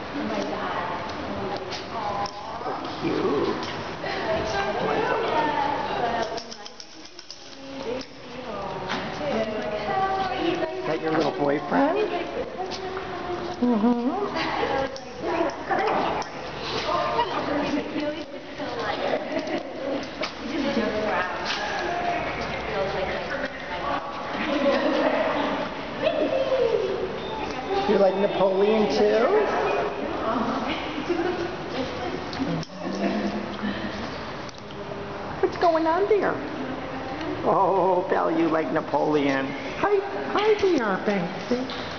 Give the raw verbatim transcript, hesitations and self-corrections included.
Cute. Is that your little boyfriend? Mm-hmm. You like Napoleon too? What's going on there? Oh, Belle, you like Napoleon. Hi, hi there, Banksy.